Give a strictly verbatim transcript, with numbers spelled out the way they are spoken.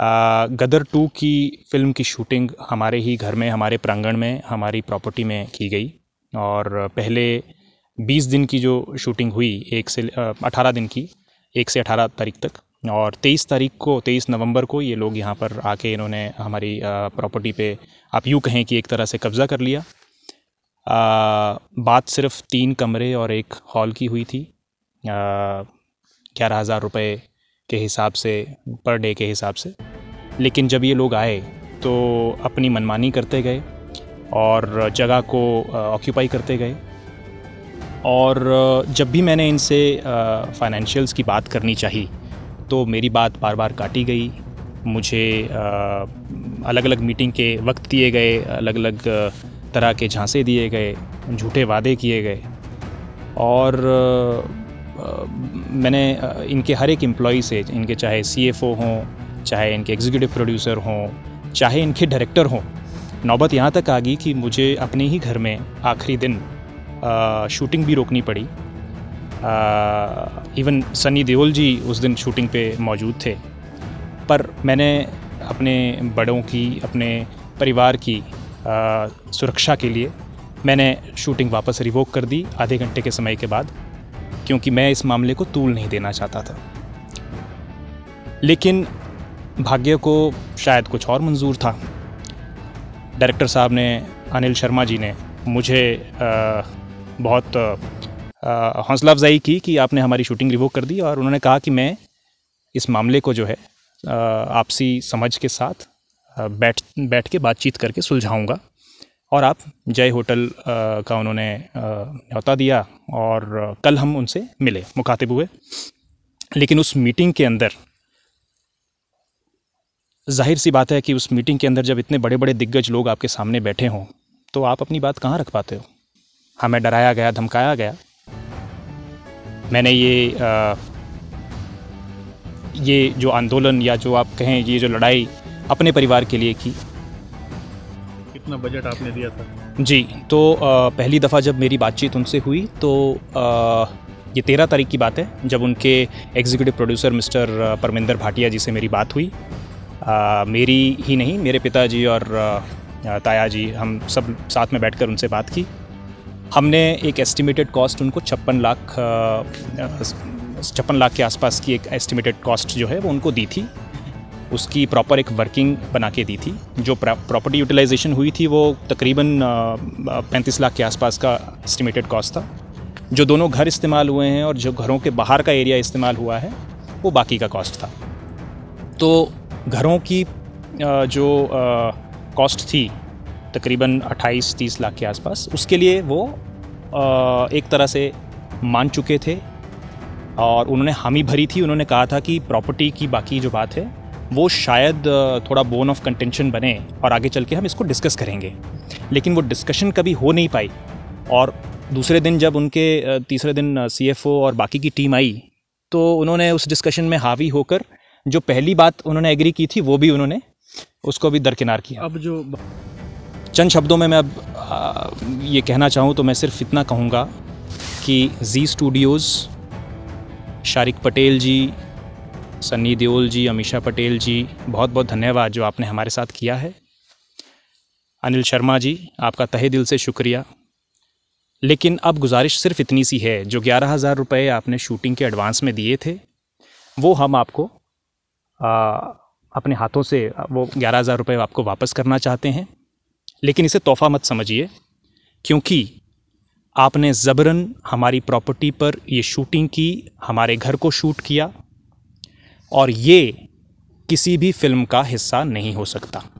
गदर two की film की shooting हमारे ही घर में, हमारे प्रांगण में, हमारी प्रॉपर्टी में की गई। और पहले बीस दिन की जो शूटिंग हुई, एक से अठारह दिन की, एक से अठारह तारीख तक, और तेईस तारीख को तेईस नवंबर को ये लोग यहाँ पर आके इन्होंने हमारी प्रॉपर्टी पे आप यूँ कहें कि एक तरह से कब्ज़ा कर लिया। आ, बात सिर्फ तीन कमरे और एक हॉल की हुई थी। ग्यारह हज़ार रुपये के हिसाब से, पर डे के हिसाब से। लेकिन जब ये लोग आए तो अपनी मनमानी करते गए और जगह को ऑक्यूपाई करते गए। और जब भी मैंने इनसे फाइनेंशियल्स की बात करनी चाहिए तो मेरी बात बार बार काटी गई। मुझे अलग अलग मीटिंग के वक्त दिए गए, अलग अलग तरह के झांसे दिए गए, झूठे वादे किए गए। और मैंने इनके हर एक एम्प्लॉई से, इनके चाहे सीएफओ हों, चाहे इनके एग्जीक्यूटिव प्रोड्यूसर हों, चाहे इनके डायरेक्टर हों, नौबत यहाँ तक आ गई कि मुझे अपने ही घर में आखिरी दिन आ, शूटिंग भी रोकनी पड़ी। इवन सनी देओल जी उस दिन शूटिंग पे मौजूद थे, पर मैंने अपने बड़ों की, अपने परिवार की आ, सुरक्षा के लिए मैंने शूटिंग वापस रिवोक कर दी आधे घंटे के समय के बाद, क्योंकि मैं इस मामले को तूल नहीं देना चाहता था। लेकिन भाग्य को शायद कुछ और मंजूर था। डायरेक्टर साहब ने, अनिल शर्मा जी ने मुझे आ, बहुत हौसला अफजाई की कि आपने हमारी शूटिंग रिवोक कर दी, और उन्होंने कहा कि मैं इस मामले को जो है आपसी समझ के साथ बैठ बैठ के बातचीत करके सुलझाऊंगा। और आप जय होटल का उन्होंने न्योता दिया और कल हम उनसे मिले, मुखातिब हुए। लेकिन उस मीटिंग के अंदर जाहिर सी बात है कि उस मीटिंग के अंदर जब इतने बड़े बड़े दिग्गज लोग आपके सामने बैठे हों तो आप अपनी बात कहाँ रख पाते हो। हमें डराया गया, धमकाया गया। मैंने ये आ, ये जो आंदोलन, या जो आप कहें ये जो लड़ाई अपने परिवार के लिए की। कितना बजट आपने दिया था? जी, तो आ, पहली दफ़ा जब मेरी बातचीत उनसे हुई तो आ, ये तेरह तारीख की बात है, जब उनके executive producer mister Parminder Bhatia ji से मेरी बात हुई। आ, मेरी ही नहीं, मेरे पिताजी और आ, ताया जी, हम सब साथ में बैठकर उनसे बात की। हमने एक एस्टिमेटेड कॉस्ट उनको छप्पन लाख छप्पन लाख के आसपास की एक एस्टिमेटेड कॉस्ट जो है वो उनको दी थी। उसकी प्रॉपर एक वर्किंग बना के दी थी। जो प्रॉपर्टी यूटिलाइजेशन हुई थी वो तकरीबन पैंतीस लाख के आसपास का एस्टिमेटेड कॉस्ट था। जो दोनों घर इस्तेमाल हुए हैं और जो घरों के बाहर का एरिया इस्तेमाल हुआ है वो बाकी का कॉस्ट था। तो घरों की जो कॉस्ट थी तकरीबन अट्ठाईस तीस लाख के आसपास, उसके लिए वो एक तरह से मान चुके थे और उन्होंने हामी भरी थी। उन्होंने कहा था कि प्रॉपर्टी की बाकी जो बात है वो शायद थोड़ा बोन ऑफ कंटेंशन बने और आगे चल के हम इसको डिस्कस करेंगे। लेकिन वो डिस्कशन कभी हो नहीं पाई। और दूसरे दिन जब उनके, तीसरे दिन सीएफओ और बाकी की टीम आई तो उन्होंने उस डिस्कशन में हावी होकर जो पहली बात उन्होंने एग्री की थी वो भी उन्होंने उसको भी दरकिनार किया। अब जो चंद शब्दों में मैं अब आ, ये कहना चाहूँ तो मैं सिर्फ इतना कहूँगा कि जी स्टूडियोज़, शारिक पटेल जी, सन्नी देओल जी, अमीषा पटेल जी, बहुत बहुत धन्यवाद जो आपने हमारे साथ किया है। अनिल शर्मा जी, आपका तहे दिल से शुक्रिया। लेकिन अब गुजारिश सिर्फ इतनी सी है, जो ग्यारह हज़ार रुपये आपने शूटिंग के एडवांस में दिए थे वो हम आपको आ, अपने हाथों से वो ग्यारह हज़ार रुपये आपको वापस करना चाहते हैं। लेकिन इसे तोहफ़ा मत समझिए, क्योंकि आपने ज़बरन हमारी प्रॉपर्टी पर ये शूटिंग की, हमारे घर को शूट किया, और ये किसी भी फिल्म का हिस्सा नहीं हो सकता।